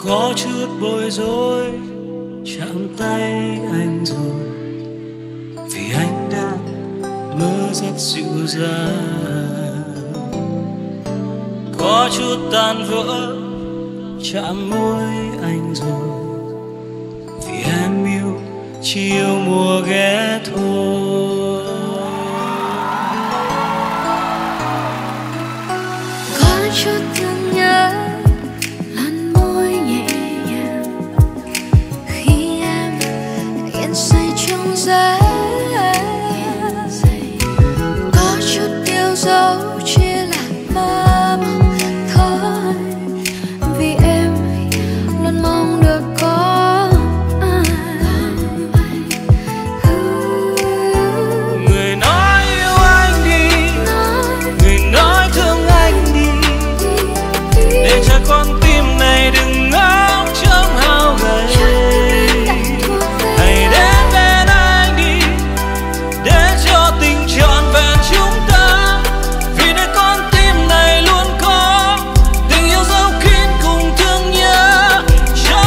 có chút bối rối chạm tay anh rồi, vì anh đang mơ rất dịu dàng. Có chút tan vỡ chạm môi anh rồi, vì em yêu chỉ yêu mùa ghé thôi. Có chút thương nhớ làn môi nhẹ nhàng khi em yên say trong giấc. Có chút yêu dấu chỉ là mơ mộng thôi, vì em luôn mong được có ai. Người nói yêu anh đi, người nói thương anh đi, để cho con tim này đừng ngóng trông hao gầy. Hãy đến bên anh đi, để cho tình trọn vẹn chúng ta, vì nơi con tim này luôn có tình yêu dấu kín cùng thương nhớ cho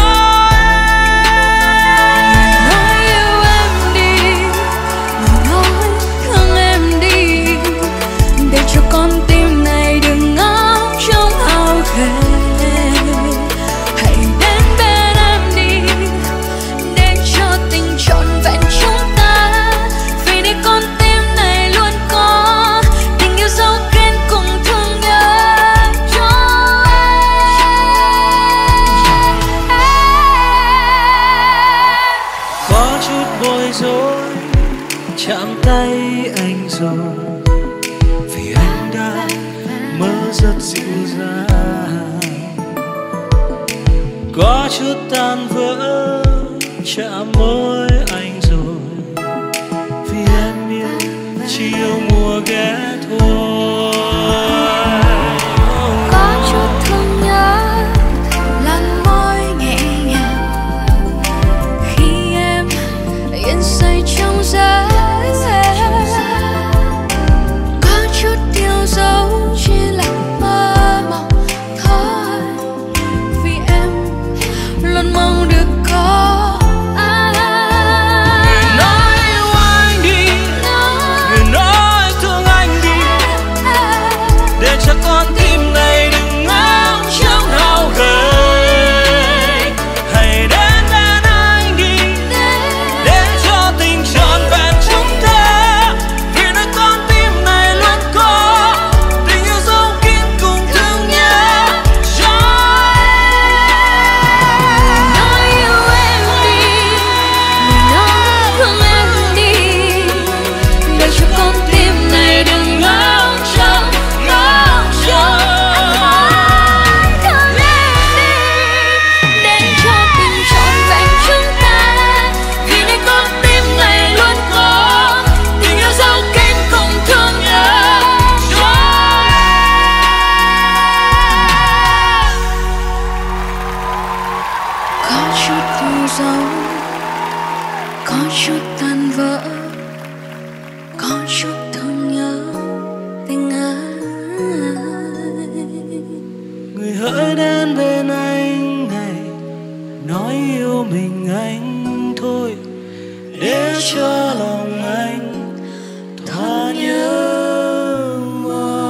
em. Nói yêu em đi, người nói thương em đi, để cho con tim này đừng ngóng trông hao gầy. Hãy đến bên em đi, để cho tình trọn vẹn chúng ta, vì để con tim này luôn có tình yêu dấu kín cùng thương nhớ cho em. Có chút bối rối chạm tay anh rồi, vì anh đã mơ rất dịu dàng. Có chút tan vỡ chạm môi anh rồi, vì em yêu chỉ yêu mùa ghé thôi. Có chút thương nhớ làn môi nhẹ nhàng khi em yên say trong giấc. Có chút yêu dấu chỉ là mơ mộng thôi, vì em luôn mong được có ai. Người nói yêu anh đi, người nói thương anh đi, để cho con tim này đừng ngóng trông hao gầy. Hãy đến bên anh đi, để cho tình trọn vẹn chúng ta, vì nơi con tim này luôn có tình yêu dấu kín cùng thương nhớ cho em. Nói yêu em đi, người nói thương em đi, để cho con tim này đừng ngóng trông thương em đi, để cho tình trọn vẹn chúng ta, vì để con tim này luôn có tình yêu dấu kín cùng thương nhớ cho em. Có chút yêu dấu, có chút tan vỡ, có chút thương nhớ tình ai. người hỡi đến bên anh này, nói yêu mình anh thôi, để cho lòng anh thỏa nhớ mong.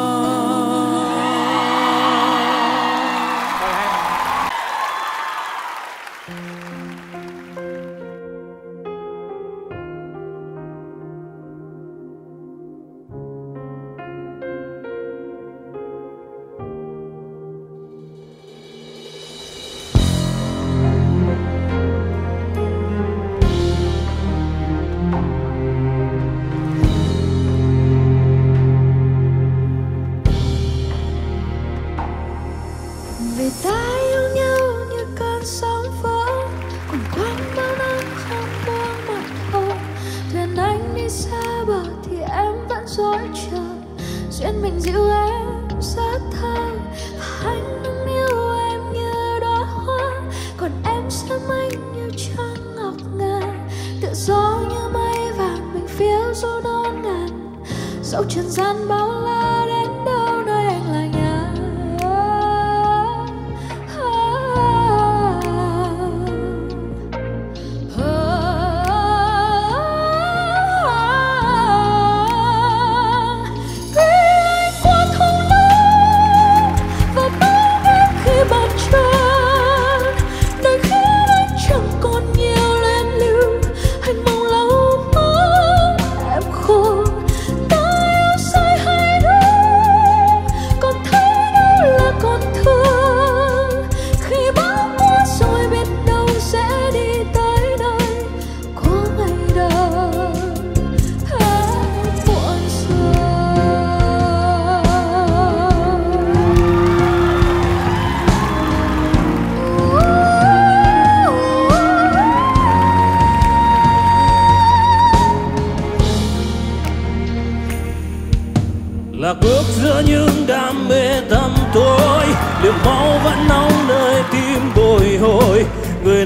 Vì ta yêu nhau như cơn sóng vỡ, cùng quanh bao năm không buông một hôm. Thuyền anh đi xa bờ thì em vẫn dõi chờ, duyên mình dịu em rất thơ. Anh đang yêu em như đóa hoa, còn em xem anh như trăng ngọc ngà. Tự do như mây vàng mình phiêu du đón ngàn, dẫu trần gian bao la đến đâu nơi anh là nhà.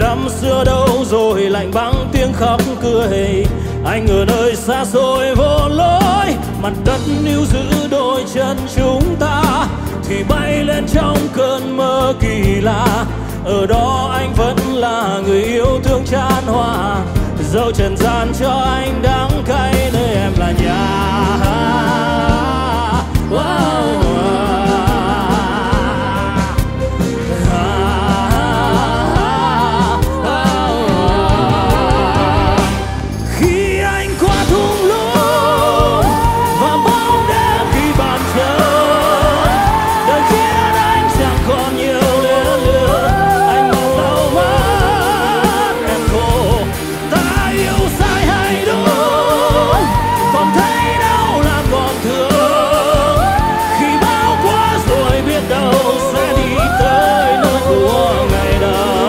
năm xưa đâu rồi, lạnh băng tiếng khóc cười. Anh ở nơi xa xôi vô lối, mặt đất níu giữ đôi chân chúng ta thì bay lên trong cơn mơ kỳ lạ. Ở đó anh vẫn là người yêu thương chan hòa, dẫu trần gian cho anh đắng cay nơi em là nhà. Khi anh qua thung lũng và bóng đêm khi bàn chân, đời khiến anh chẳng còn nhiều luyến lửa. Anh mong lâu mất em khổ, ta yêu sai hay đúng, còn thấy đâu là còn thương. Khi bão qua rồi biết đâu sẽ đi tới nơi của ngày đầu.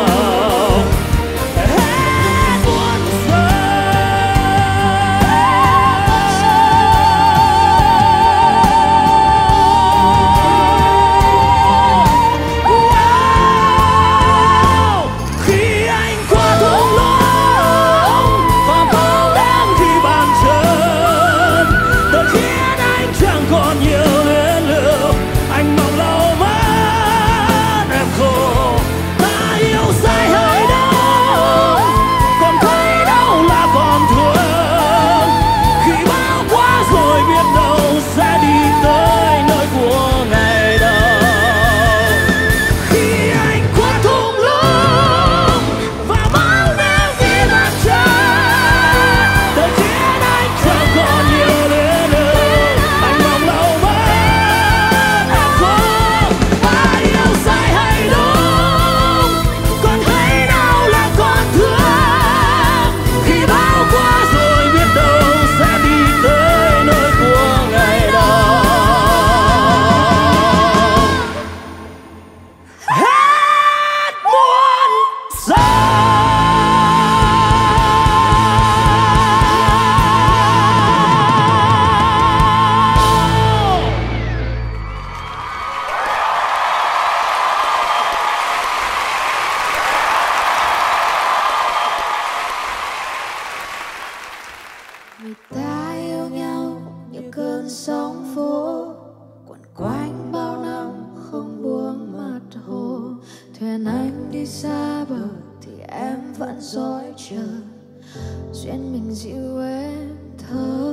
Người ta yêu nhau như cơn sóng phố, quẩn quanh bao năm không buông mặt hồ. Thuyền anh đi xa bờ thì em vẫn dõi chờ, duyên mình dịu em thơ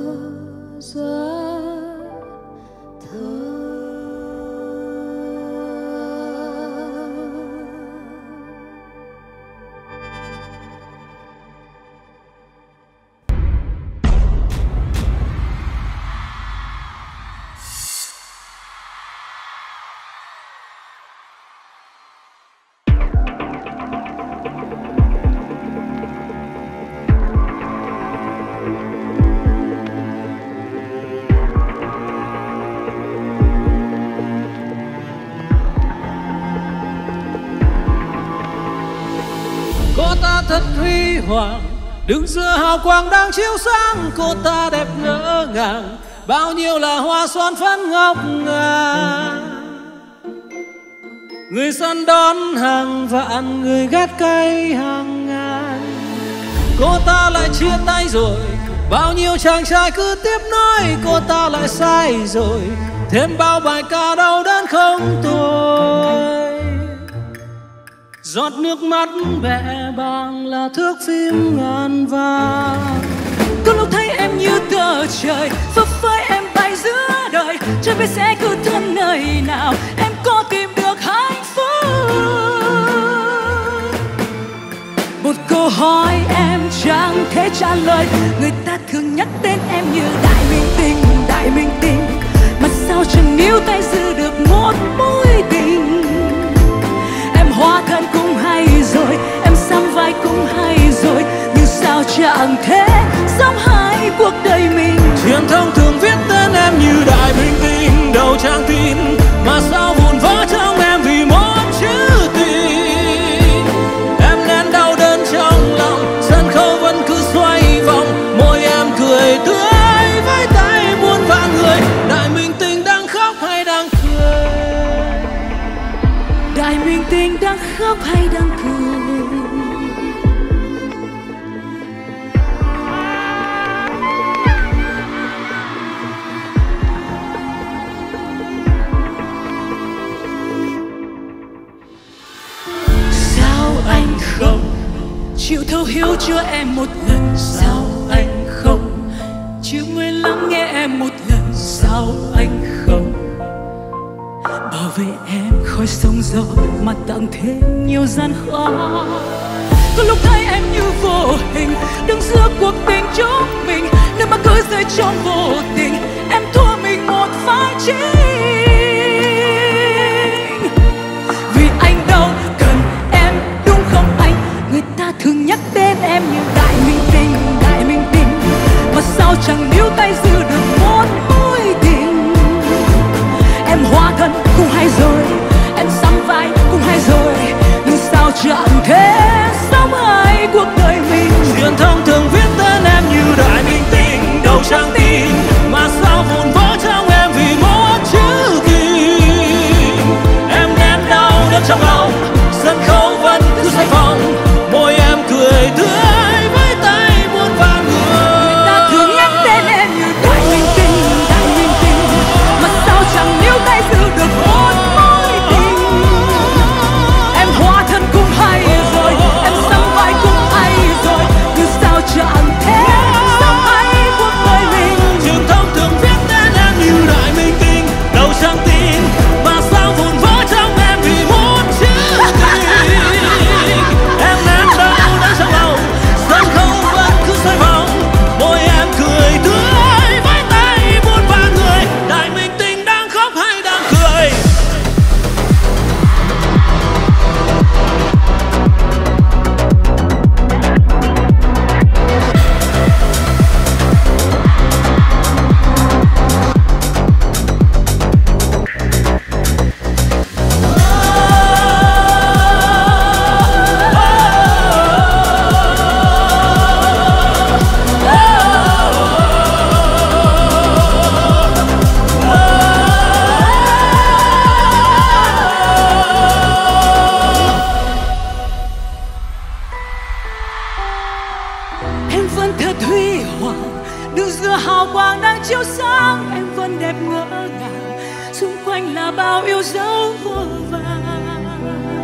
giấc thơ. Cô ta thật huy hoàng, đứng giữa hào quang đang chiếu sáng. Cô ta đẹp ngỡ ngàng, bao nhiêu là hoa xoan phấn ngọc ngà. Người săn đón hàng vạn, người gắt cay hàng ngàn. Cô ta lại chia tay rồi, bao nhiêu chàng trai cứ tiếp nói. Cô ta lại sai rồi, thêm bao bài ca đau đớn không thôi. Giọt nước mắt bẽ bàng là thước phim ngàn vàng. Có lúc thấy em như tờ trời, phấp phới em bay giữa đời. Chưa biết sẽ cứ thân nơi nào, em có tìm được hạnh phúc. Một câu hỏi em chẳng thể trả lời. Người ta thường nhắc tên em như đại minh tinh, đại minh tinh. Mà sao chẳng níu tay giữ được một mối tình. Em hóa thân cũng hay rồi, em sắm vai cũng hay rồi, nhưng sao chẳng thể sống hai cuộc đời mình. Truyền thông thường viết tên em như đại minh tinh, đầu trang tin mà sao vụn vỡ trong em vì một chữ tình. Em nén đau đớn trong lòng, sân khấu vẫn cứ xoay vòng. Môi em cười tươi với tay muôn vạn người. Đại minh tinh đang khóc hay đang cười? Đại minh tinh đang khóc hay đang cười? thấu hiểu cho em một lần, sao anh không chịu người lắng nghe em một lần, sao anh không bảo vệ em khỏi sóng gió mà tặng thêm nhiều gian khó. Có lúc thấy em như vô hình đứng giữa cuộc tình chúng mình, nước mắt cứ rơi trong vô tình, em thua mình một vai chính. Vì anh đâu cần em đúng không anh? Người ta thường nhắc đến em như đại minh tinh, đại minh tinh, mà sao chẳng níu tay giữ được một mối tình. Em hóa thân cũng hay rồi, em sắm vai cũng hay rồi, nhưng sao chẳng thể sống hai cuộc đời mình. Truyền thông thường viết tên em như đại minh tinh, đầu trang tin, mà sao vụn vỡ trong em vì một chữ tình. Em nén đau đớn trong lòng, sân khấu vẫn cứ xoay vòng, môi em cười tươi với tay muôn vàn người. Người ta thường nhắc đến em như đại minh tinh, đại minh tinh, mà sao chẳng níu tay giữ được một mối tình. Em hóa thân cũng hay rồi, em sắm vai cũng hay rồi, nhưng sao chẳng thể sống hay cuộc đời mình. Truyền thông thường viết tên em như đại minh tinh, đầu trang tin, mà sao vụn vỡ trong em vì một chữ tình. Em nén đau đớn trong lòng, sân khấu vẫn cứ xoay vòng, môi em cười tươi với tay muôn vàn người. Đại minh tinh đang khóc hay đang cười? Em vẫn thật huy hoàng, đứng giữa hào quang đang chiếu sáng. Em vẫn đẹp ngỡ ngàng, xung quanh là bao yêu dấu vô vàng.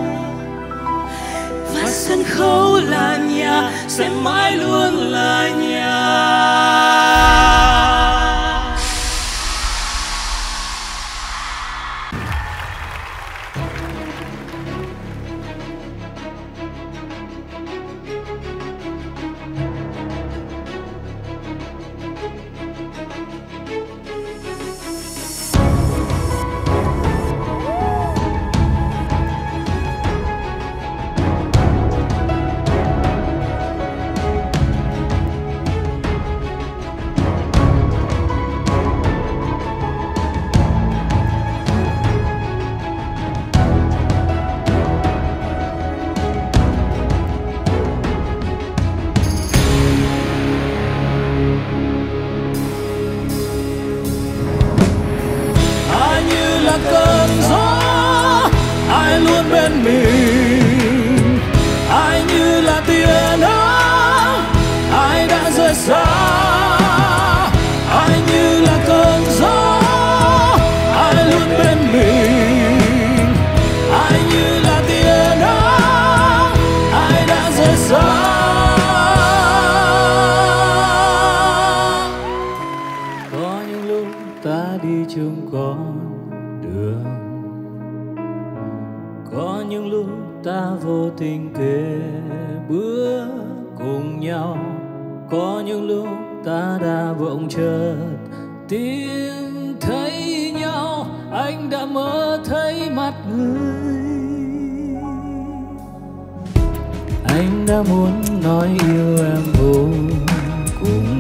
Và sân khấu là nhà, sẽ mãi luôn là nhà. Cơn gió ai luôn bên mình, ai như là tia nắng ai đã rời xa, ai như là cơn gió ai luôn bên mình, ai như là tia nắng ai đã rời xa. Có những lúc ta đi chung con đường, có những lúc ta vô tình kề bước cùng nhau, có những lúc ta đã bỗng chợt tìm thấy nhau. Anh đã mơ thấy mặt người, anh đã muốn nói yêu em vô cùng,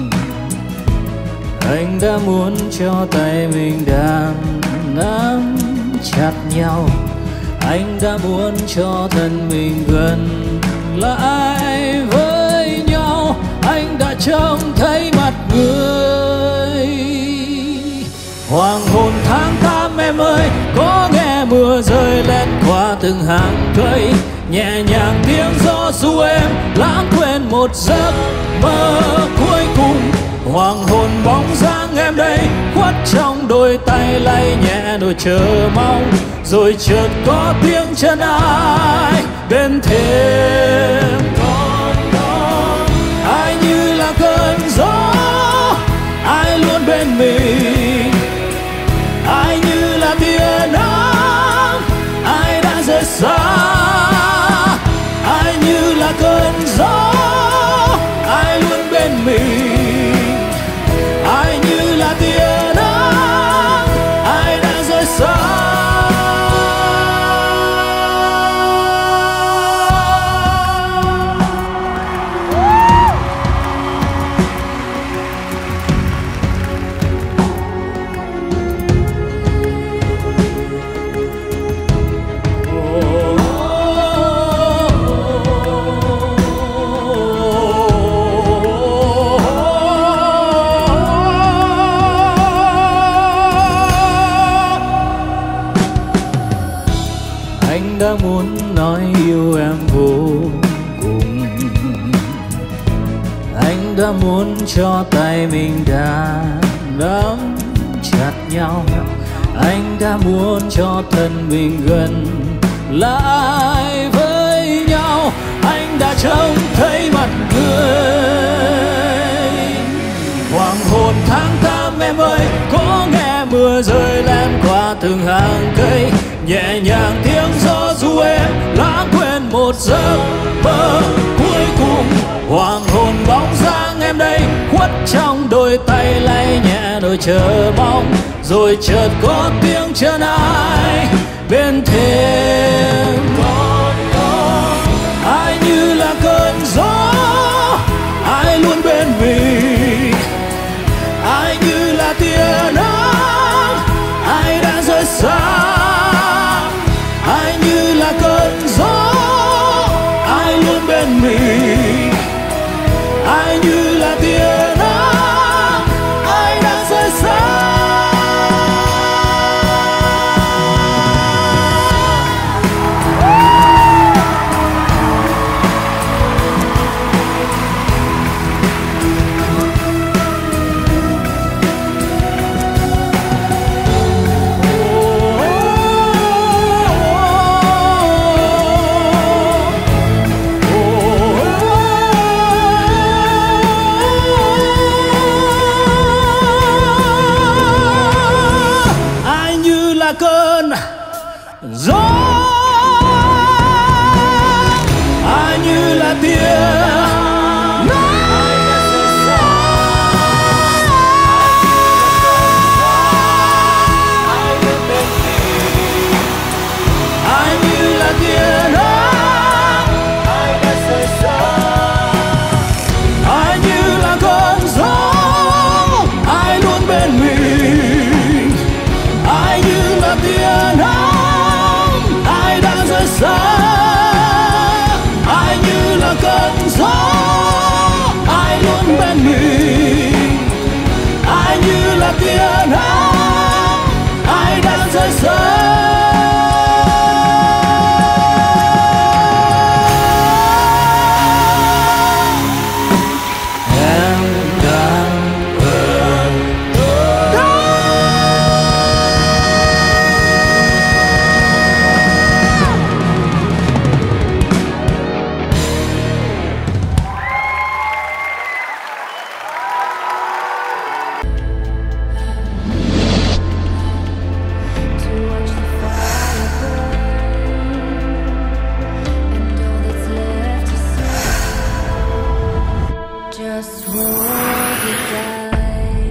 anh đã muốn cho tay mình đang nắm chặt nhau, anh đã muốn cho thân mình gần lại với nhau. Anh đã trông thấy mặt người, hoàng hôn tháng 8 em ơi, có nghe mưa rơi lén qua từng hàng cây, nhẹ nhàng tiếng gió ru em lãng quên một giấc mơ cuối cùng. Hoàng hôn bóng dáng em đây khuất trong đôi tay lay nhẹ nỗi chờ mong, rồi chợt có tiếng chân ai bên thềm con đã muốn cho tay mình đã nắm chặt nhau. Anh đã muốn cho thân mình gần lại với nhau. Anh đã trông thấy mặt người. Hoàng hôn tháng 8 em ơi, có nghe mưa rơi len qua từng hàng cây. Nhẹ nhàng tiếng gió ru em lãng quên một giấc mơ cuối cùng. Hoàng hôn bóng dáng em đây khuất trong đôi tay lay nhẹ đôi chờ mong. Rồi chợt có tiếng chân ai bên thềm. Ai như là cơn gió, ai luôn bên mình. Ai như là tia nắng, ai đã rời xa. Ai như là cơn gió, ai luôn bên mình. Ai như là tia nắng, ai đã rời xa. Cơn gió, ai như là tia tia nắng, ai đã rời xa. Em đang ở đó. Just roll the dice.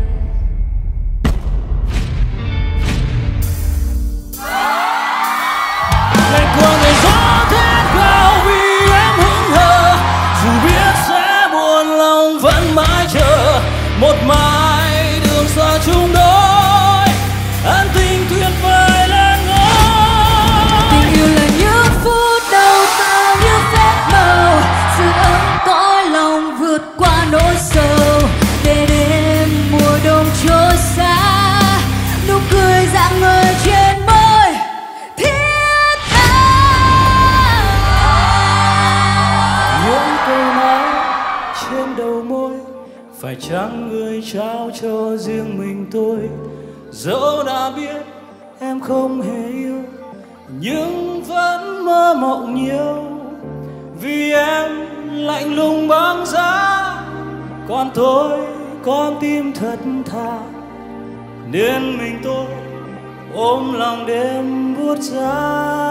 Ngày qua ngày gió thét cao vì em hững hờ. Dù biết sẽ buồn lòng vẫn mãi chờ. Một mai đường xa chung đôi, ân tình tuyệt vời lên ngôi. Tình yêu là những phút đầu tạo như phép màu. Sự ấm cõi lòng vượt qua nỗi sầu. Để đêm mùa đông trôi xa, nụ cười rạng ngời trên môi thiết tha. Những câu nói trên đầu môi phải chăng người trao cho riêng mình tôi. Dẫu đã biết em không hề yêu, nhưng vẫn mơ mộng nhiều. Vì em lạnh lùng băng giá, còn tôi con tim thật thà. Nên mình tôi ôm lòng đêm buốt giá.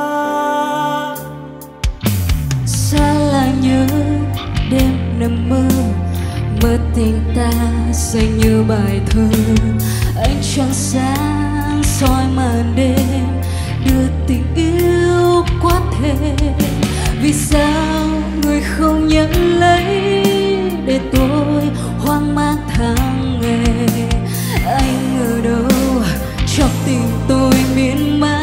Xa là nhớ đêm nằm mơ, mơ tình ta xanh như bài thơ. Ánh trăng sáng soi màn đêm, đưa tình yêu quá thêm. Vì sao người không nhận lấy, để tôi hoang mang tháng ngày. Anh ở đâu cho tình tôi miên man.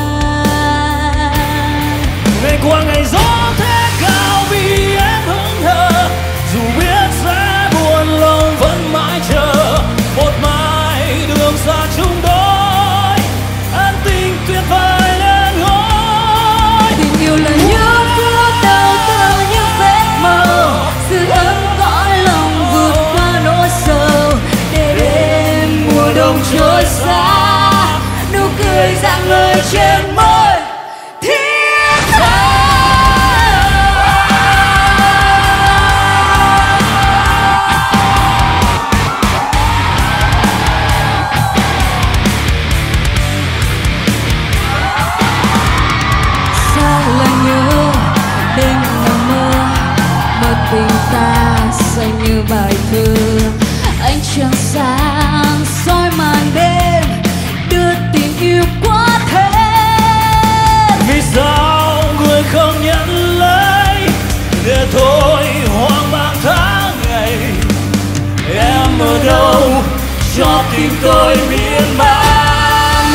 Ngày qua ngày gió thét cao vì em hững hờ. Dù biết sẽ buồn lòng vẫn mãi chờ. Một mai đường xa chung đôi, ân tình tuyệt vời lên ngôi. Tình yêu là những phút đầu từ những vết màu. Sự ấm cõi lòng ở trên môi thiết tha. Sao lại nhớ đêm nằm mơ, mơ tình ta say như bài thơ. Ánh trăng sáng soi màn đêm, đưa tình yêu quá thế. Vì sao người không nhận lấy, để thôi hoang mang tháng ngày. Em ở đâu cho tim tôi miên man.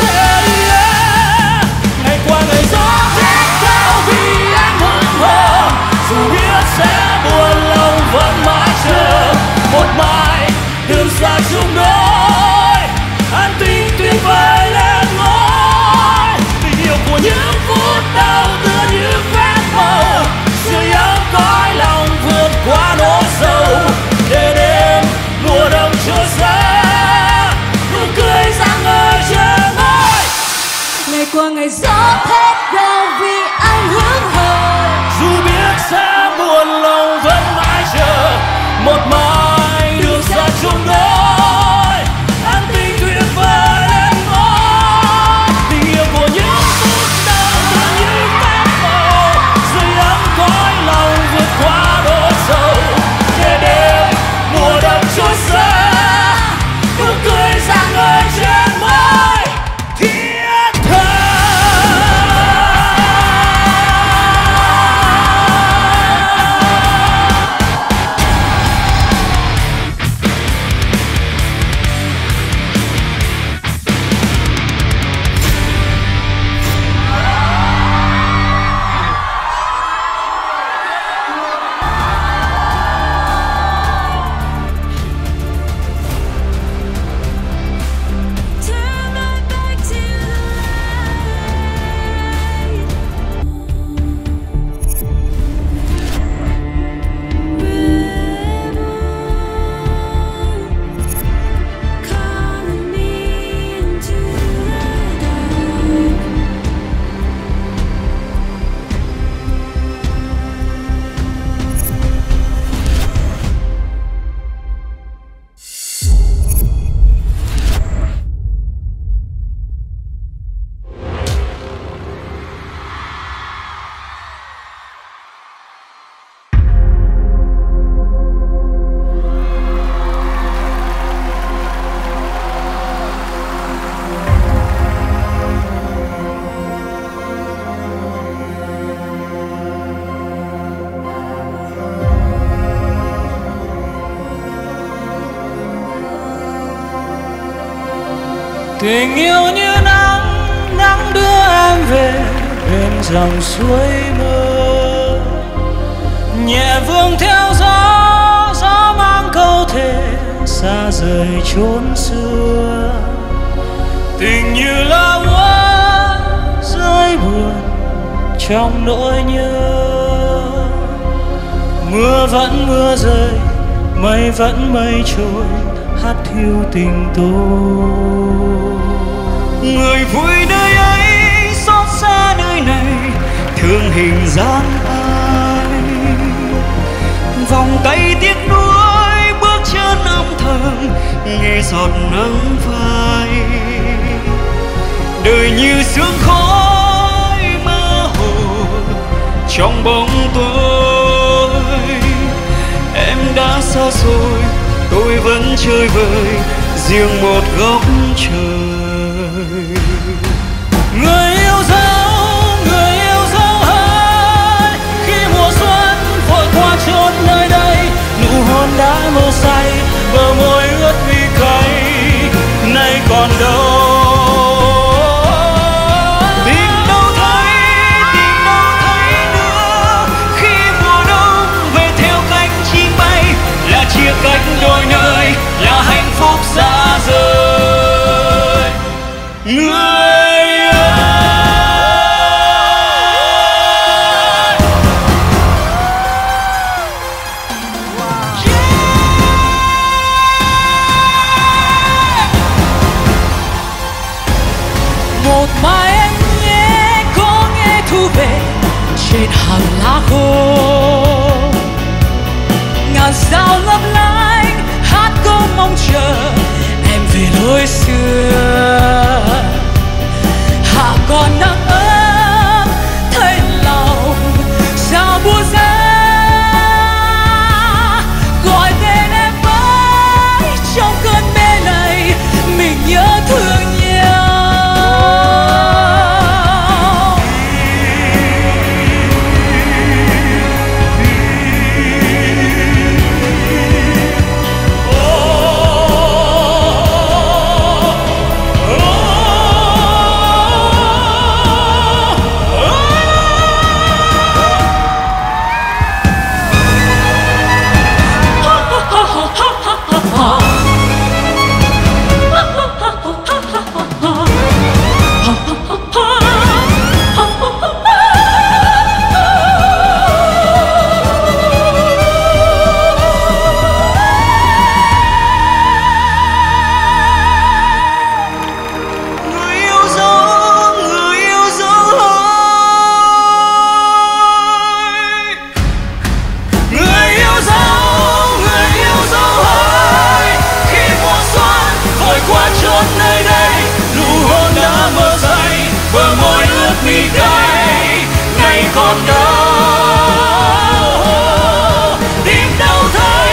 Ngày qua ngày gió rét cao vì anh hững hờ, dù biết sẽ buồn lòng vẫn mãi chờ một mai đường xa chung đôi. An tình tuyệt vời lên ngôi, tình yêu của những phút đau tựa như vết màu, sưởi ấm cõi lòng vượt qua nỗi sầu. Để đêm mùa đông trôi xa, nụ cười rạng ngời trên môi. Ngày qua ngày gió thét gào vì anh hững hờ, Dù biết sẽ buồn lòng vẫn mãi chờ một mai đường xa chung đôi. An tình tuyệt vời lên ngôi, tình yêu của những phút đau tựa như vết màu, sưởi ấm cõi lòng vượt qua nỗi sầu. Để đêm mùa đông trôi xa, nụ cười rạng ngời trên môi thiết tha. Tình yêu như nắng, nắng đưa em về bên dòng suối mơ. Nhẹ vương theo gió, gió mang câu thề xa rời chốn xưa. Tình như lá úa rơi buồn trong nỗi nhớ. Mưa vẫn mưa rơi, mây vẫn mây trôi, hát thiêu tình tôi. Người vui nơi ấy, xót xa nơi này, thương hình dáng ai. Vòng tay tiếc nuối, bước chân âm thầm, nghe giọt nắng phai. Đời như sương khói mơ hồ trong bóng tối. Em đã xa rồi, tôi vẫn chơi vơi riêng một góc trời. Người yêu dấu hỡi, khi mùa xuân vội qua chốn nơi đây. Nụ hôn đã mơ say, bờ môi ướt vì cay, nay còn đâu. Tìm đâu thấy nữa, khi mùa đông về theo cánh chim bay. Là chia cách đôi nơi, là hạnh phúc xa rời. Người một mai em trên hàng lá khô. Ngàn sao lấp lánh hát câu mong chờ em về lối xưa. Hạ còn nắng ấm thấy lòng sao buồn ra, gọi tên em với trong cơn mê này, mình nhớ thương nhau. Còn đâu tìm đâu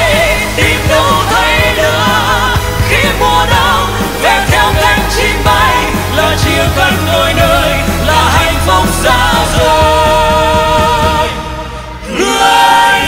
thấy nữa, khi mùa đông về theo cánh chim bay, là chia cánh đôi nơi, là hạnh phúc xa rời. Người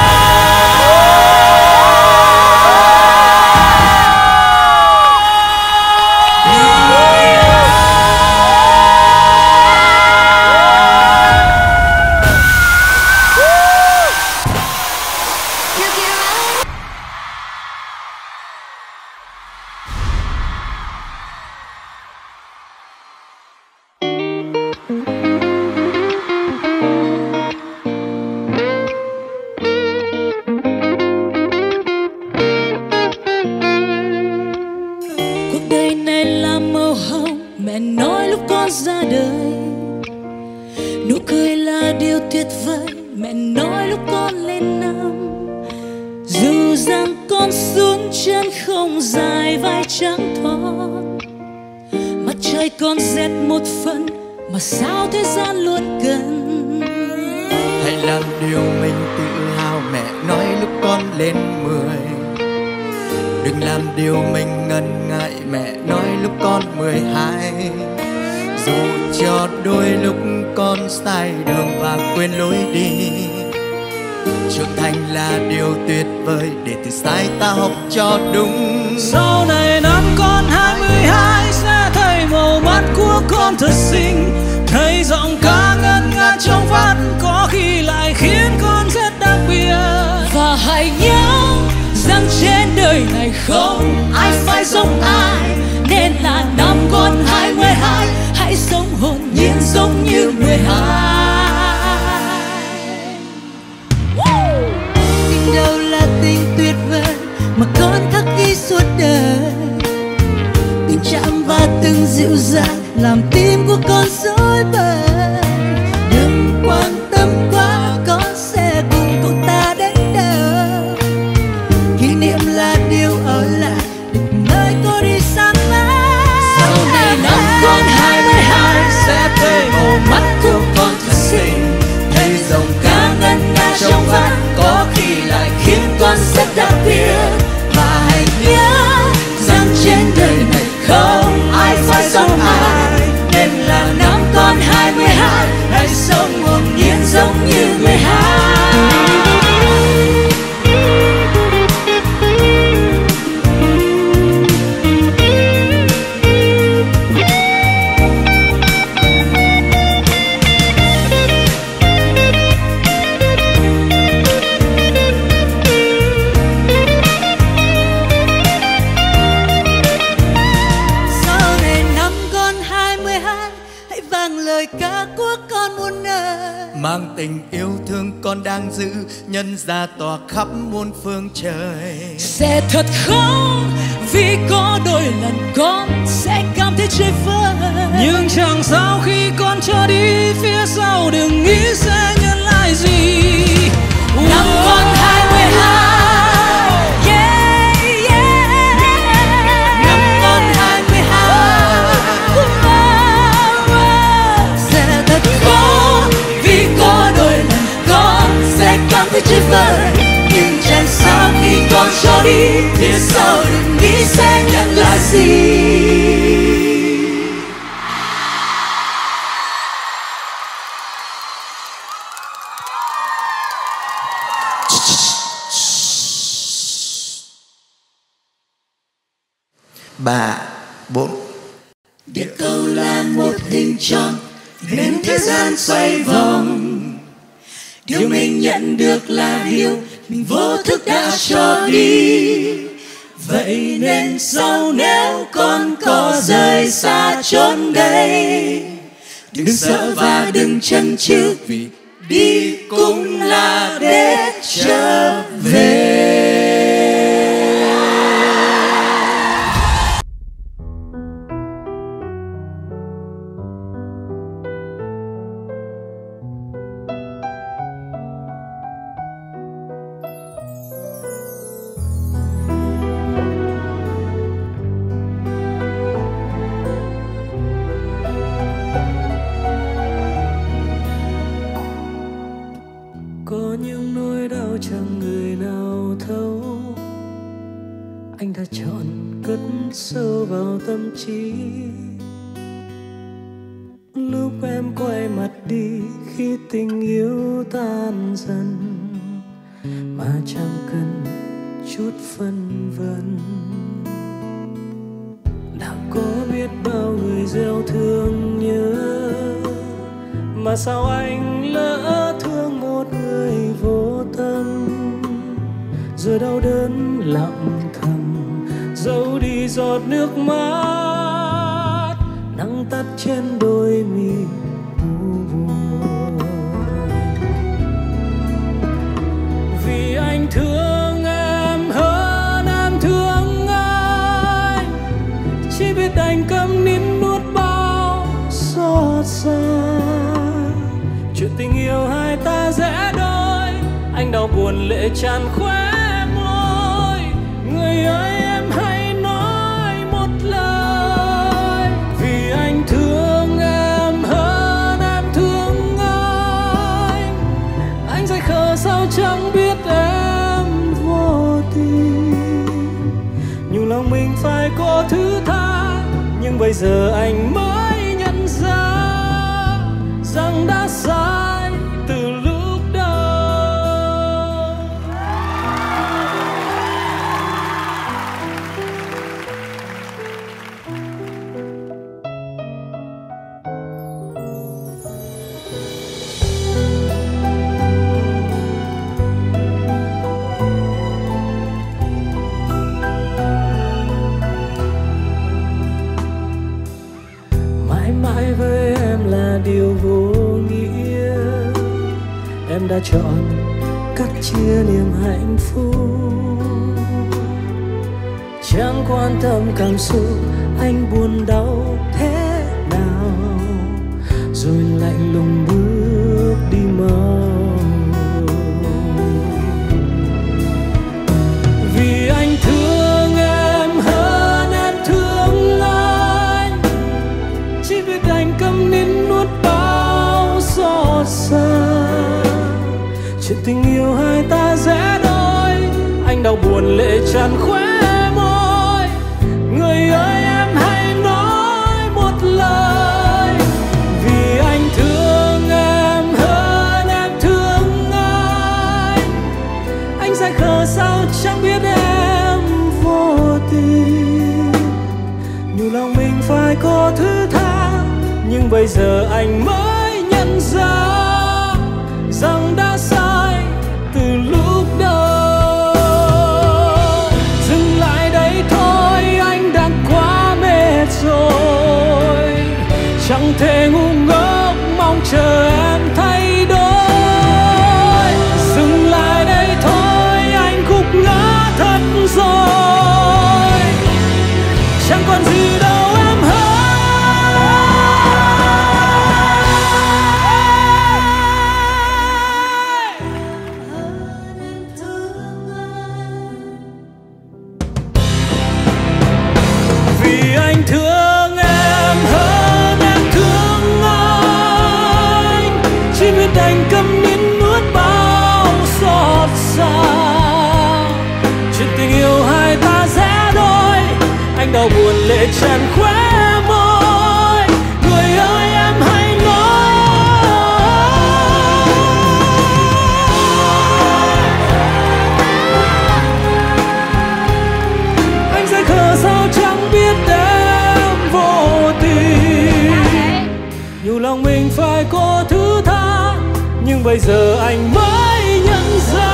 ra đời, nụ cười là điều tuyệt vời. Mẹ nói lúc con lên năm, dù rằng con xuống chân không dài vai trắng thon, mặt trời con rét một phần mà sao thế gian luôn cần. Hãy làm điều mình tự hào, mẹ nói lúc con lên 10. Đừng làm điều mình ngần ngại, mẹ nói lúc con 12. Dù cho đôi lúc con sai đường và quên lối đi, trưởng thành là điều tuyệt vời, để từ sai ta học cho đúng. Sau này năm con 22 sẽ thấy màu mắt của con thật xinh, thấy giọng ca ngân nga trong vắt có khi lại khiến con rất đặc biệt. Và hãy nhớ rằng trên đời này không ai phải giống ai, nên là năm con 22 hãy sống hồn nhiên giống như 12. Tình đâu là tình tuyệt vời mà con khắc ghi suốt đời, tình chạm và từng dịu dàng làm tim của con rối bời. Đừng quan tâm quá, con sẽ cùng cậu ta đến đâu. Kỷ niệm là điều ở lại để nơi cô đi sang mãi. Sau này năm con 22 sẽ thấy màu mắt của con thật xinh, thấy dòng ca ngân nga trong vắt có khi lại khiến con rất đặc biệt. và hãy nhớ rằng trên đời này không ai phải giống ai, Nên là năm con 22 hãy sống hồn nhiên giống như 12. Mang tình yêu thương con đang giữ, nhân ra tỏa khắp muôn phương trời. Sẽ thật khó vì có đôi lần con sẽ cảm thấy chơi vơi. Nhưng chẳng sao khi con trở đi phía sau đừng nghĩ sẽ nhận lại gì. Năm con 22, Yeah, yeah. năm con 22 sẽ thật khó vì có đôi lần con sẽ cảm thấy chơi vơi. Nhưng chẳng sao khi con cho đi phía sau đừng nghĩ sẽ nhận lại gì. Ba, bốn. Địa cầu là một hình tròn nên thế gian xoay vòng. Điều mình nhận được là điều mình vô thức đã cho đi. Vậy nên sau nếu con có rời xa chốn đây, đừng sợ và đừng chần chừ, vì đi cũng là để trở về. Có những nỗi đau chẳng người nào thấu, anh đã chọn cất sâu vào tâm trí. Lúc em quay mặt đi khi tình yêu tan dần, mà chẳng cần chút phân vân. Đã có biết bao người gieo thương nhớ, mà sao anh lỡ thương một người vô tâm. Rồi đau đớn lặng thầm giấu đi giọt nước mắt, nắng tắt trên đôi mi u buồn. Vì anh thương em hơn em thương anh, chỉ biết đành câm nín nuốt bao xót xa. Chuyện tình yêu hai ta rẽ đôi, anh đau buồn lệ tràn khóe môi. Người ơi em hãy nói một lời, vì anh thương em hơn em thương anh dại khờ sao chẳng biết em vô tình. Nhiều lòng mình phải có thứ tha, nhưng bây giờ anh mới nhận ra rằng đã sai từ lúc đầu. Mãi mãi với em là điều vô nghĩa, em đã chọn cắt chia niềm hạnh phúc. Chẳng quan tâm cảm xúc anh buồn đau thế nào, rồi lạnh lùng bước đi mau. Vì anh thương em hơn em thương anh, chỉ biết đành câm nín nuốt bao xót xa. Chuyện tình yêu hai ta rẽ đôi, anh đau buồn lệ tràn khóe môi. Người ơi em hãy nói một lời, vì anh thương em hơn em thương anh dại khờ sao chẳng biết em vô tình. Nhiều lòng mình phải có thứ tha, nhưng bây giờ anh mới nhận ra rằng đã sai từ lúc đầu. Dừng lại đây thôi, anh đã quá mệt rồi, chẳng thể ngu ngốc mong chờ em thay đổi. Dừng lại đây thôi, anh gục ngã thật rồi, chẳng còn gì đâu em hơn. cơn đau buồn lệ tràn khóe môi. Người ơi em hãy nói, anh sẽ khờ sao chẳng biết em vô tình. Nhiều lòng mình phải có thứ tha, nhưng bây giờ anh mới nhận ra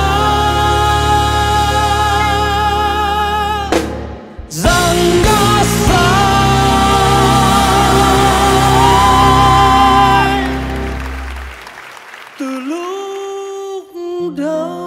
rằng đã sai từ lúc đầu.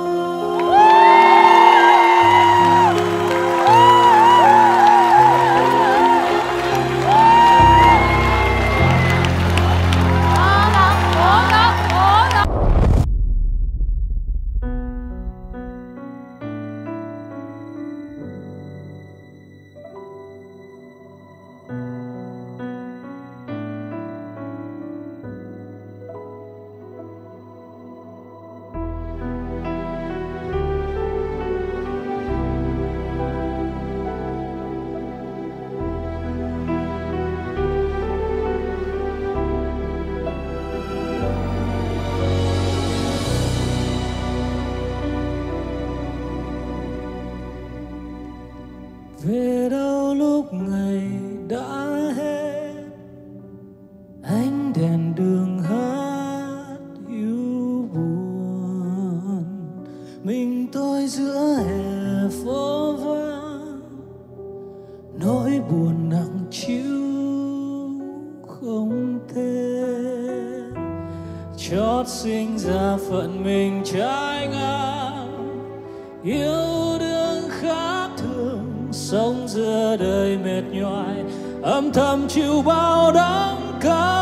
Về đâu lúc ngày đã hết, ánh đèn đường hát yêu buồn. Mình tôi giữa hè phố vắng, nỗi buồn nặng trĩu không tên. Chót sinh ra phận mình trái ngang, yêu đương khác thường, sống giữa đời mệt nhoài, âm thầm chịu bao đắng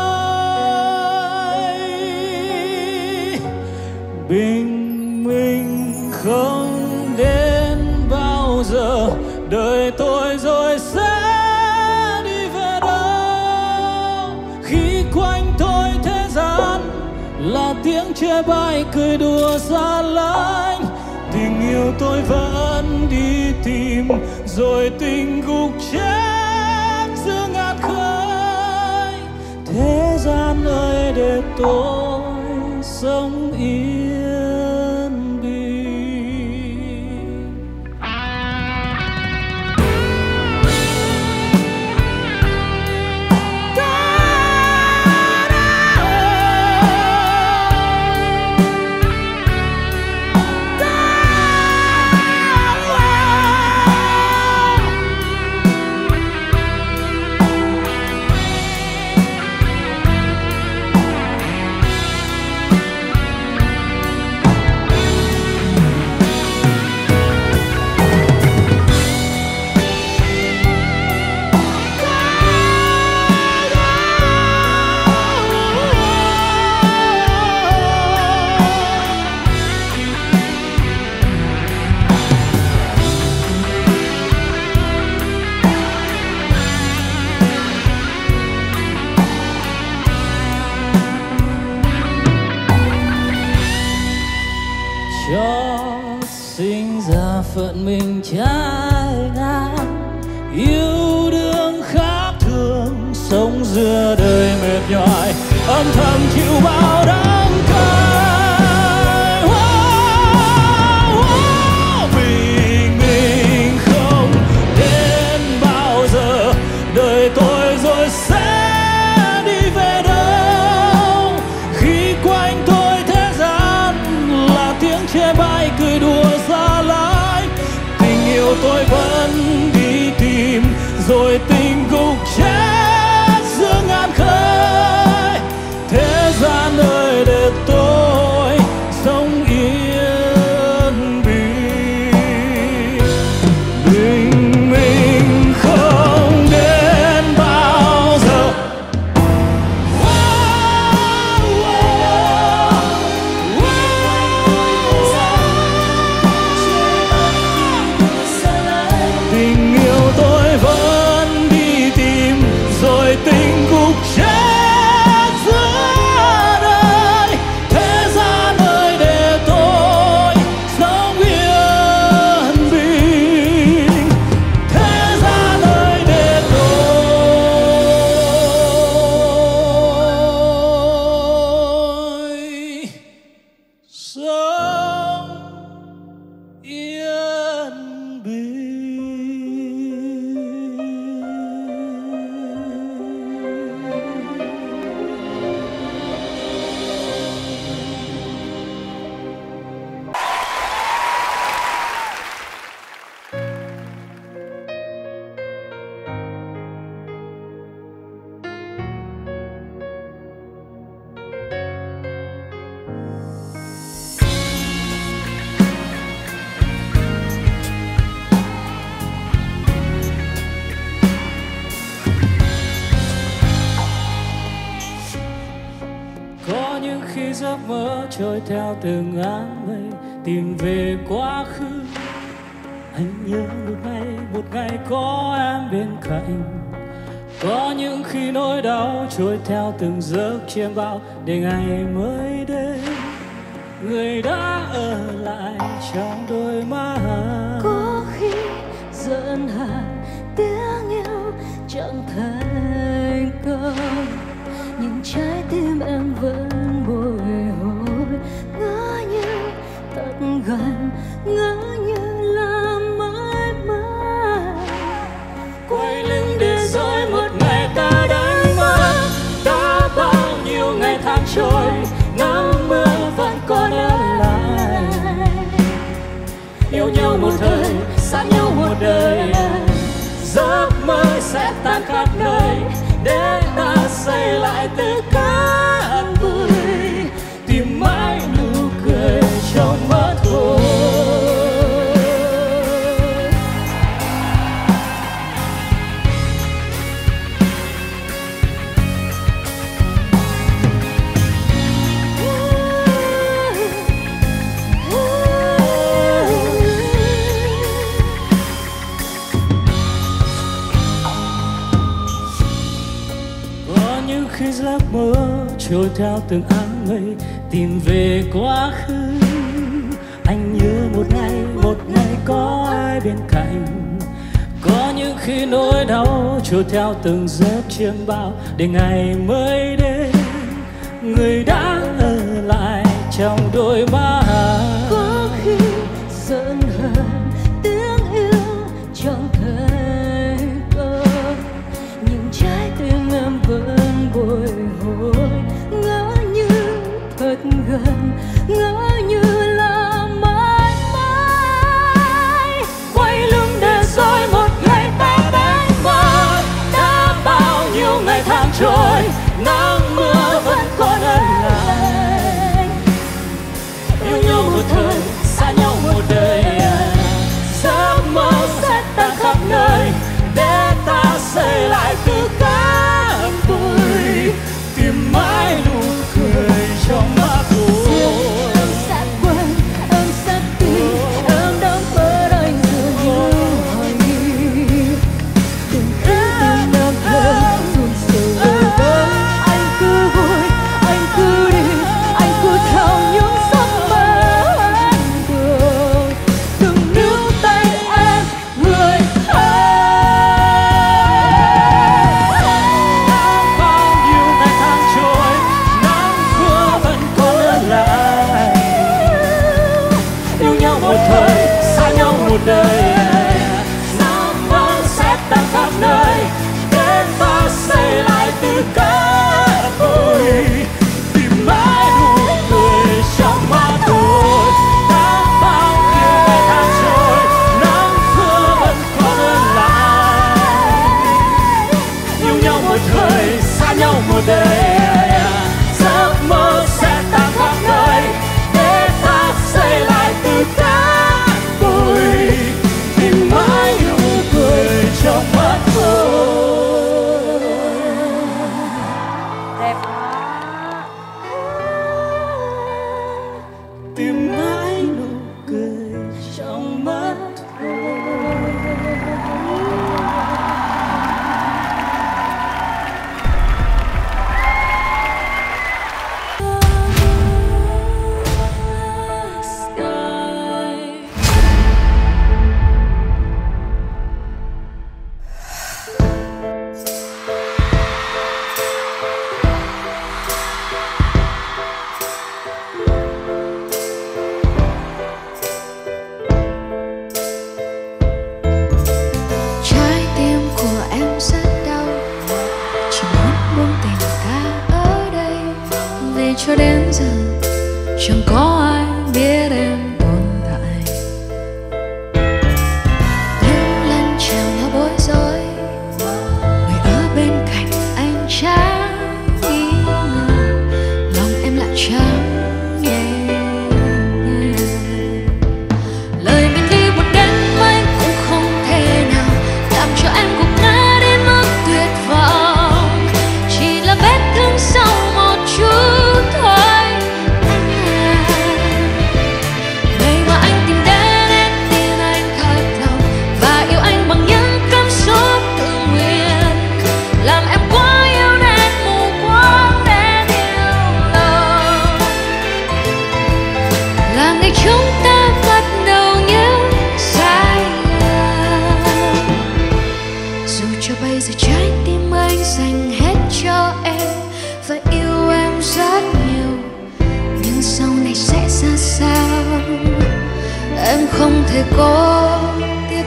cay. Bình minh không đến bao giờ, đời tôi rồi sẽ đi về đâu. Khi quanh tôi thế gian là tiếng chê bai cười đùa xa lánh, tình yêu tôi vẫn đi tìm, rồi tình gục chết giữa ngạt khơi. Thế gian ơi để tôi sống yên bình. Chót sinh ra phận mình trái ngang, yêu đương khác thường, sống giữa đời mệt nhoài, âm thầm chịu bao đắng cay. Bình minh không đến bao giờ, đời tôi rồi sẽ đi về đâu. Khi quanh tôi thế gian là tiếng chê bai cười đùa xa lánh, tình yêu tôi vẫn đi tìm, rồi tình gục chết giữa ngàn khơi. Thế gian ơi giấc mơ trôi theo từng áng mây tìm về quá khứ. Anh nhớ một ngày có em bên cạnh. Có những khi nỗi đau trôi theo từng giấc chiêm bao để ngày mới đến. Người đã ở lại trong đôi má. Có khi giận hờn tiếng yêu chẳng thành công, nhưng trái tim em vẫn bồi hồi. Ngỡ như thật gần, ngỡ như là mãi mãi. Quay lưng để rồi một ngày ta đánh mất. Đã bao nhiêu ngày tháng trôi, nắng mưa vẫn còn ở lại. Yêu nhau một thời, xa nhau một đời. Giấc mơ sẽ tan khắp nơi để ta xây lại từ cát bụi. Tìm mãi nụ cười trong mắt thôi. Khi giấc mơ trôi theo từng áng mây tìm về quá khứ. Anh nhớ một ngày có ai bên cạnh. Có những khi nỗi đau trôi theo từng giấc chiêm bao để ngày mới đến. Người đã ở lại trong đôi má. Có khi giận hờn tiếng yêu chẳng thể công, nhưng trái tim em vẫn bồi hồi. Ngỡ như thật gần, ngỡ như là mãi mãi. Quay lưng để rồi một ngày ta đánh mất. Đã bao nhiêu ngày tháng trôi, nắng mưa vẫn còn ở lại. Yêu nhau một thời, xa nhau một đời. Giấc mơ sẽ tan khắp nơi để ta xây lại từ cát bụi. Tìm mãi nụ cười trong mắt tôi. Em sẽ quên, em sẽ tin, em đang bên anh dường như hoài nghi. Từng khi tim em thêm run sợ vơi. Anh cứ vui, anh cứ đi, anh cứ theo những giấc mơ anh được. Đừng níu tay em, người ơi. Bao nhiêu ngày tháng trôi, nắng mưa vẫn còn ở lại. Yêu nhau một thời, xa nhau một đời. Giấc mơ sẽ tan khắp nơi để ta xây lại từ cát bụi. Tìm mãi nụ cười trong mắt tôi. Đã bao nhiêu ngày tháng trôi, nắng mưa vẫn còn ở lại. Yêu nhau một thời, xa nhau một đời. Giấc mơ sẽ tan khắp nơi để ta xây lại từ cát bụi. Tìm mãi nụ cười trong mắt tôi. Đẹp quá. Tìm mãi nụ cười trong mắt Trái tim của em rất đau, chỉ muốn buông tình ta ở đây. Vì cho đến giờ chẳng có ai biết em tồn tại. Những lần chàng nhau bối rối, người ở bên cạnh anh chẳng nghi ngờ. Lòng em lại chẳng nhẹ nhàng. Lời mình đi một đến mấy cũng không thể nào làm cho em gục ngã đến mức tuyệt vọng. Chỉ là vết thương sau một chút thôi.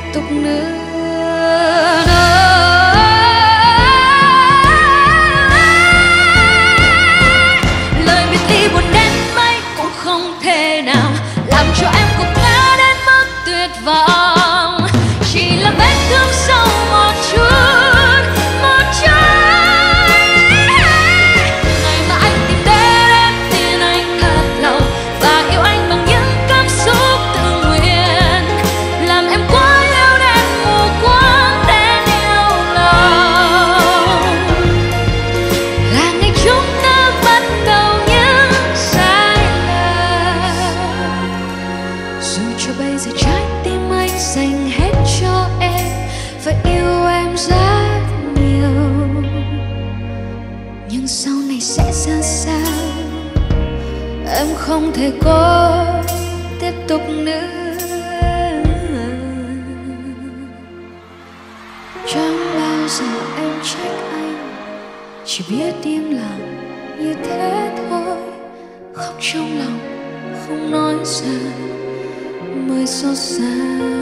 tục nữa. Lời biệt ly buồn đến mấy cũng không thể nào làm cho em gục ngã đến mức tuyệt vọng. Chỉ là vết thương sâu một chút. Ngày mà anh tìm đến em tin anh thật lòng và yêu anh bằng những cảm xúc tự nguyện, làm em quá yêu đến mù quáng đến yêu lòng. Là ngày chúng ta bắt đầu những sai lầm. Dù cho bây giờ trái tim anh dành hết cho em và yêu em rất nhiều, nhưng sau này sẽ ra sao em không thể có tiếp tục nữa. Chẳng bao giờ em trách anh, chỉ biết im lặng như thế thôi. Khóc trong lòng không nói ra mới xót xa.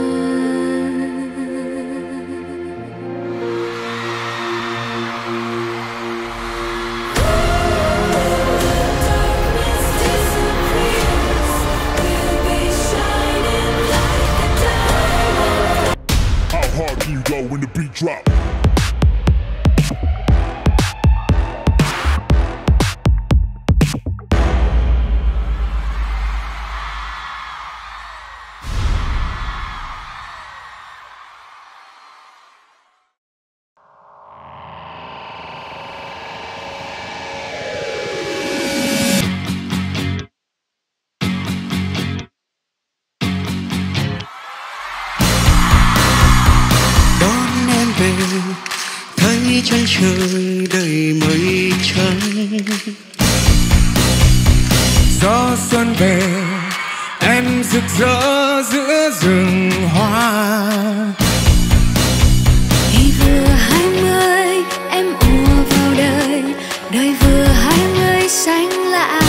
How hard can you go when the beat drop? Thấy chân trời đầy mây trắng, Gió xuân về em rực rỡ giữa rừng hoa. Ngày vừa 20 em ùa vào đời, đời vừa 20 xanh lạ.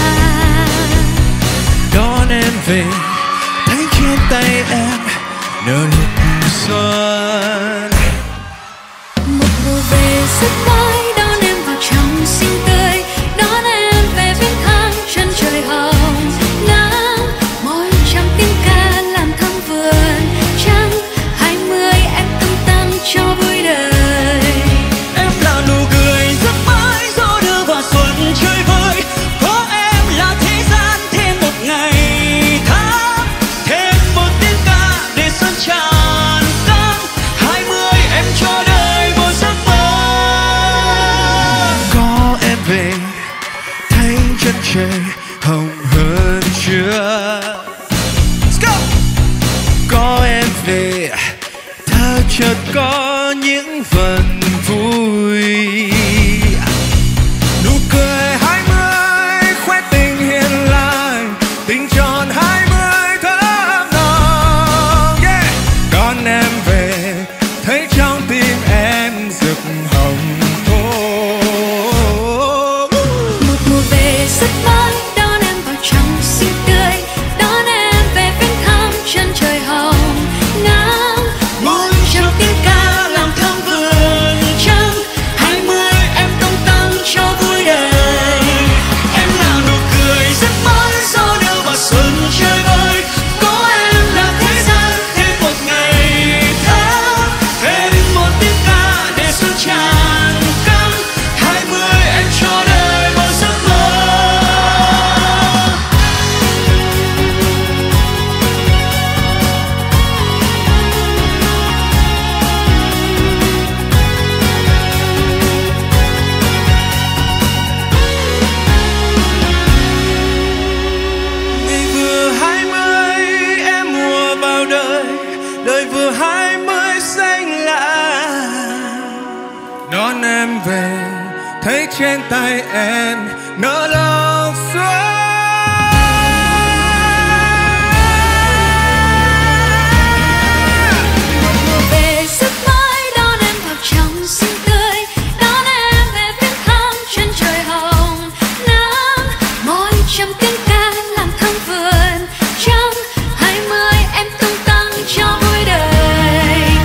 Đón em về thấy trên tay em nở nụ xuân. Một mùa về rất mới đón em vào trong xinh tươi, đón em về viếng thăm chân trời hồng nắng. Mỗi trăm tiếng ca làm thắm vườn trắng, 20 em tung tăng cho vui đời. Em là nụ cười rất mới, gió đưa vào xuân chơi vơi. Có em là thế gian thêm một ngày tháng, thêm một tiếng ca để xuân tràn cánh. 20 em cho đời một giấc mơ. Có em về thấy chân trời hồng hơn chưa. Let's go. Có em về ta chợt có những phần vui. Nụ cười 20 khoe tình hiền lành, tình tròn 20 thơm nồng. Yeah. Đón em về thấy trong tim em rực hồng thô. Một mùa về rất mới đón em vào trong xinh tươi, đón em về viếng thăm chân trời hồng nắng. Mỗi trăm tiếng ca làm thắm vườn trắng, 20 em tung tăng cho vui đời. Em là nụ cười rất mới, gió đưa vào xuân chơi vơi. Có em là thế gian thêm một ngày tháng, thêm một tiếng ca để xuân tràn cánh. 20 em cho đời một giấc mơ. Ngày vừa 20 em mùa vào đời, đời vừa 20 xanh lạ. Đón em về thấy trên tay em nở lòng xuân. Mùa về rất mới đón em vào trong xinh tươi, đón em về viếng thăm chân trời hồng nắng. Mỗi trăm tiếng ca làm thắm vườn trắng, 20 em tung tăng cho vui đời.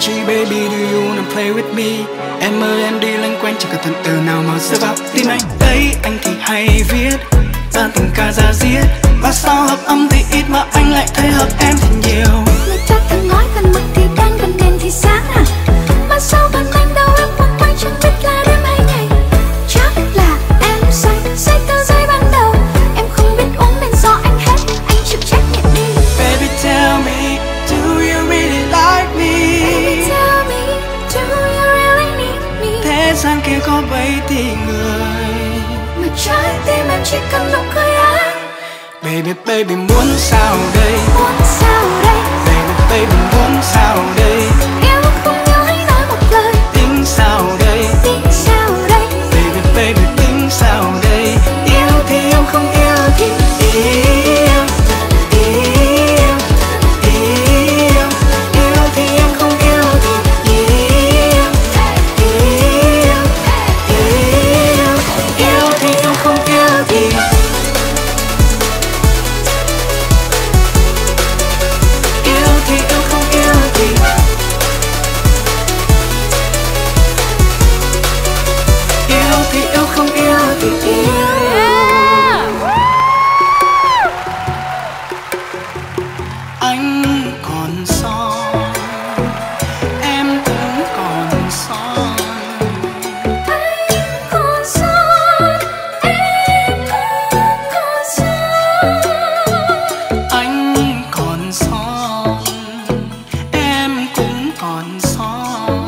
energy, baby, do you wanna play with me? Em ơi em đi loanh quanh chẳng cần thần từ nào mà rơi vào tim anh. Đấy anh thì hay viết ta tình ca ra diết, và sao hợp âm thì ít mà anh lại thấy hợp em thì nhiều. Người ta từng nói gần mặt thì đen gần đèn thì sáng à, mà sao gần anh đâu em quanh quanh chẳng biết là đêm hay ngày. Chắc là em say từ giây ban đầu, em không biết uống nên do anh hết, anh chịu trách nhiệm đi. Baby tell me, do you really like me? Baby tell me, do you really need me? Thế gian kia có bấy tỷ người, mà trái tim em chỉ cần nụ cười anh. Baby baby muốn sao đây? Muốn sao đây? Baby baby muốn sao đây? Yêu không yêu hãy nói một lời. Tính sao đây? Tính sao đây? Baby baby tính sao đây? Yêu thì yêu không yêu thì yêu. Yêu thì em không yêu thì yêu. Yêu thì em không yêu thì yêu thì em không yêu thì yêu thì em không yêu thì yêu. Anh còn son, em cũng còn son. Anh còn son, em cũng còn son. Anh còn son, em cũng còn son.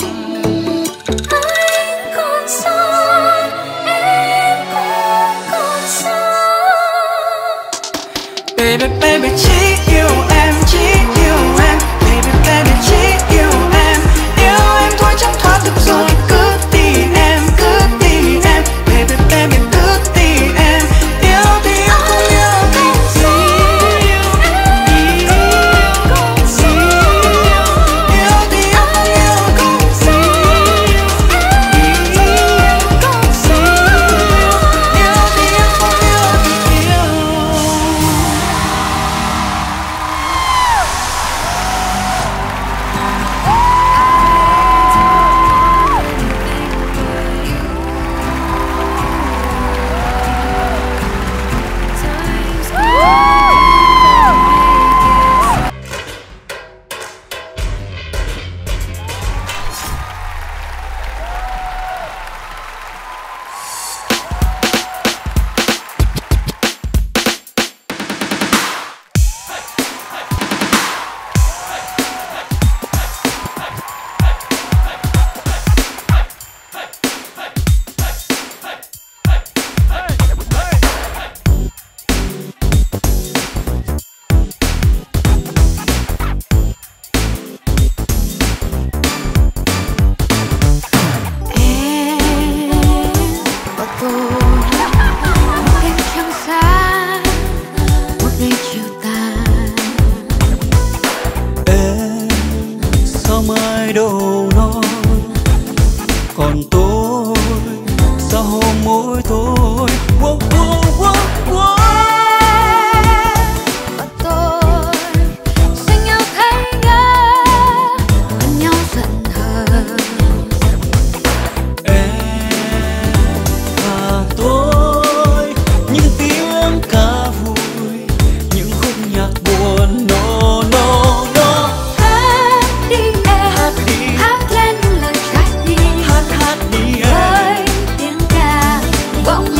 Anh còn son, em cũng còn son. Baby baby chỉ yêu em, chỉ yêu em. Baby baby chỉ yêu em thôi chẳng thoát được rồi. Cứ tìm em, cứ tìm em. Baby baby cứ tìm em. Yêu thì yêu không yêu thì yêu. Yêu thì yêu không yêu thì yêu. Yêu thì yêu không yêu thì yêu. Mai đâu nói còn tôi sao hôm mỗi tối wow, wow, wow, wow. Và tôi sẽ nhau thấy ngỡ, bên nhau giận hờn. Em và tôi những tiếng ca vui, những khúc nhạc buồn no no no. Hát đi em, hát lên lời trái tim, Hát đi em, với tiếng ca bỗng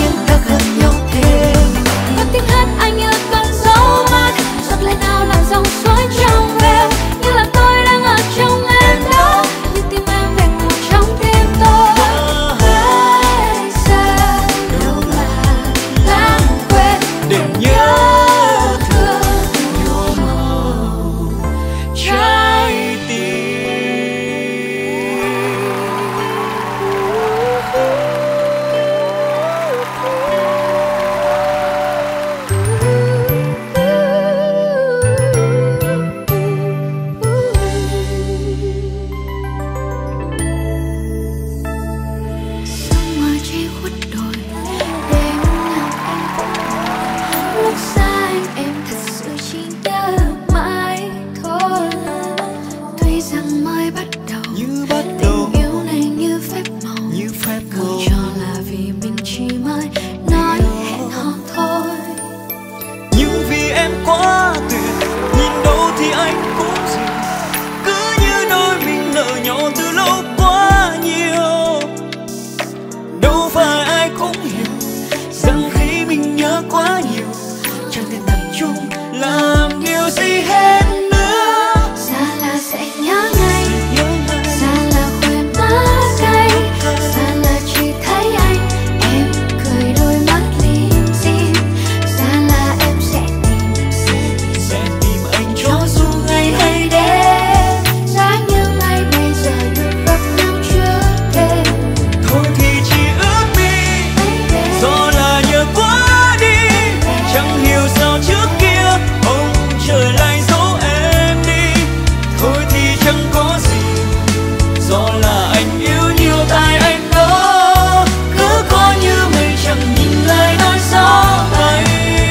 gì hết nữa. Xa là sẽ nhớ ngay, xa là quên má cay, xa là chỉ thấy anh em cười đôi mắt lim dim. Xa là em sẽ tìm anh cho dù ngày hay đêm. Giá như ngày bây giờ được gặp nhau trước đêm. Thôi thì chỉ ước đi, do là nhớ quá đi. Chẳng hiểu sao trước kia ông trời lại dỗ em đi. Thôi thì chẳng có gì, do là anh yêu nhiều tại anh đó. Cứ coi như mình chẳng nhìn lại nỗi gió bay.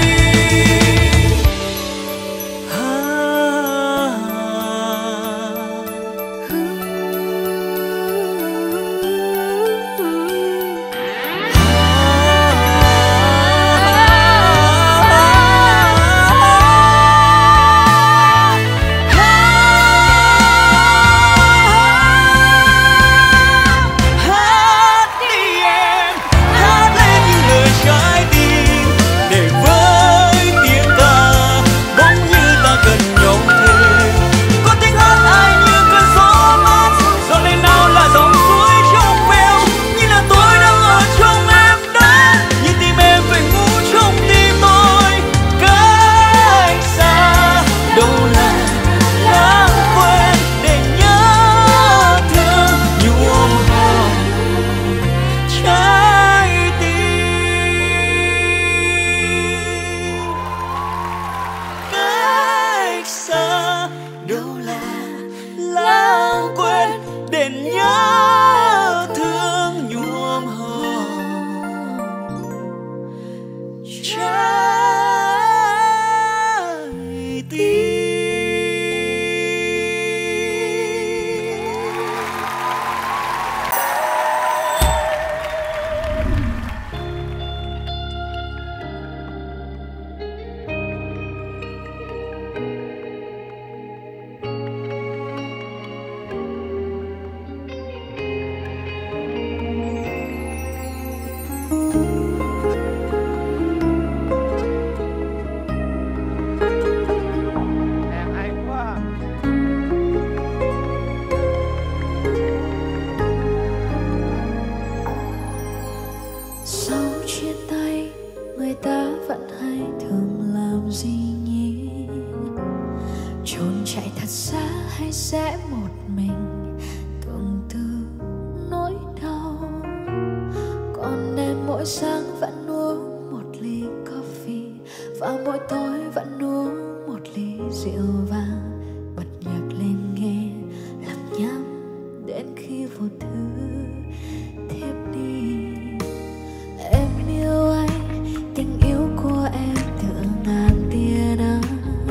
Hát đi em, hát lên những lời trái tim, để với tiếng ca bỗng như ta cần nhau thêm. Có tiếng hát ai như cơn gió mát, gió lên nào là dòng suối trong veo, như là tôi đang ở trong em đó, như tim em phải ngủ trong tim tôi. Cách xa đâu là lãng quên, để nhớ thương nhuộm hồng trái tim. Cách xa đâu là lãng quên, để nhớ thương nhuộm hồng trái tim. Sau chia tay, người ta vẫn hay thường làm gì nhỉ? Chốn chạy thật xa hay sẽ một mình tương tư nỗi đau? Còn em mỗi sáng vẫn uống một ly coffee, và mỗi tối vẫn uống một ly rượu vang. Bật nhạc lên nghe lặng nhắm đến khi vô thứ thiếp đi. Em yêu anh, tình yêu của em tựa ngàn tia nắng.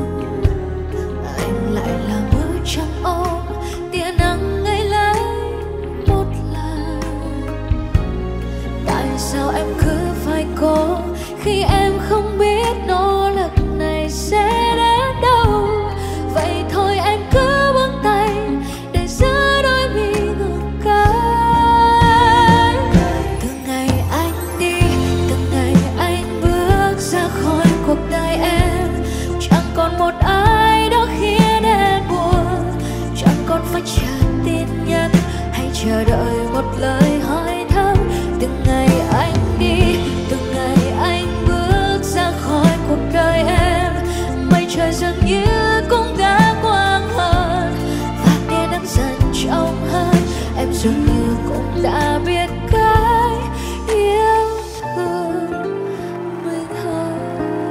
Anh lại là mưa trắng ôm, tia nắng ngây lấy một lần. Tại sao em cứ phải cố khi em không biết nỗ lực này sẽ đến đâu? Vậy thôi em cứ buông tay để giữa đôi mi ngược cái. Từ ngày anh đi, từ ngày anh bước ra khỏi cuộc đời em, chẳng còn một ai đó khiến em buồn. Chẳng còn phải chờ tin nhắn hay chờ đợi một lời hỏi thăm. Từ ngày anh đi, từ ngày anh bước ra khỏi cuộc đời em, mây trời dường như cũng đã quang hơn, và tia nắng dần trong hơn. Em dường như cũng đã biết cách yêu thương mình hơn.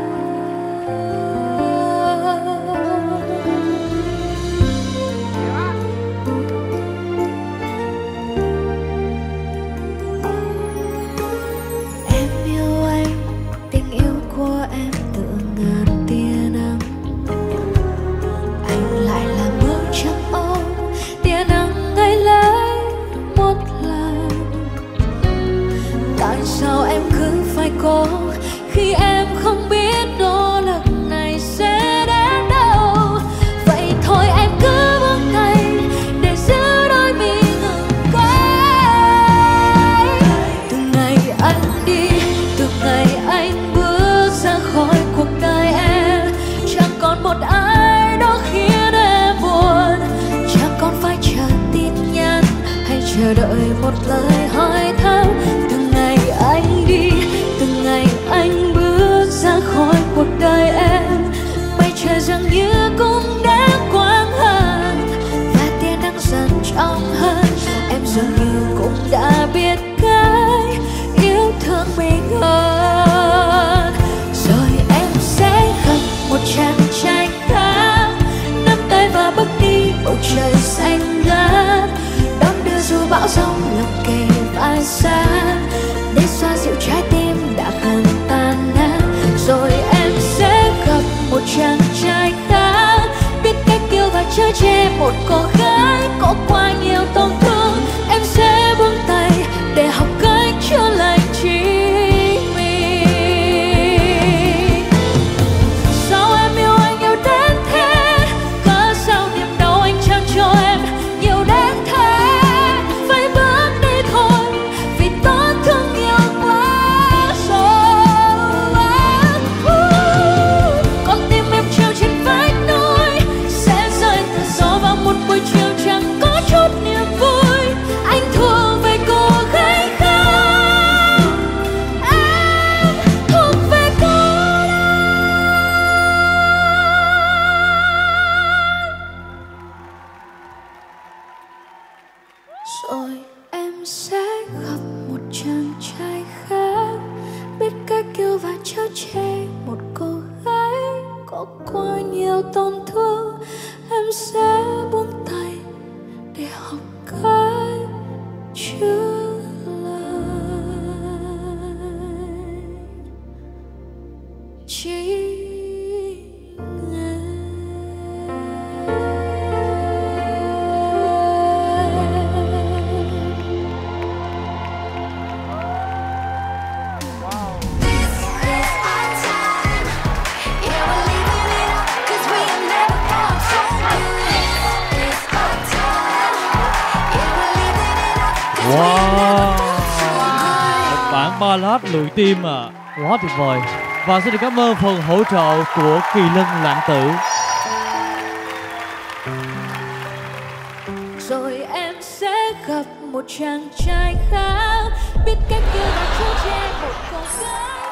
Em yêu anh, tình yêu của em tựa ngàn tia nắng. Anh lại là mưa trắng ôm, tia nắng ngây lấy một lần. Tại sao em cứ phải cố khi em không biết nỗ lực này sẽ đến đâu? Vậy thôi em cứ buông tay để giữ đôi mi ngừng cái. Từ ngày anh đi, từ ngày anh bước ra khỏi cuộc đời em, chẳng còn một ai ngoài xa để xoa dịu trái tim đã gần tan nát. Rồi em sẽ gặp một chàng trai khác, biết cách yêu và chở che một cô gái có quá nhiều tổn thương. Em sẽ buông tay để học cách chữa lành chính mình. Sao em yêu anh yêu đến thế, cớ sao niềm đau anh trao cho em nhiều đến thế. Phải bước đi thôi vì tổn thương nhiều quá rồi. Con tim em treo trên vách núi sẽ rơi từ gió vào một buổi chiều chẳng có chút niềm vui. Anh thuộc về cô gái khác, em thuộc về cô đơn. Rồi em sẽ gặp một chàng trai khác, biết cách yêu và chở che một cô gái có quá nhiều tổn thương. Em sẽ buông tay để học cách chữa lành chính Wow, một bản ballad lụi tim à, quá tuyệt vời. Và xin được cảm ơn phần hỗ trợ của Kỳ Lân Lãng Tử. Rồi em sẽ gặp một chàng trai khác, biết cách yêu và chở che một cô gái.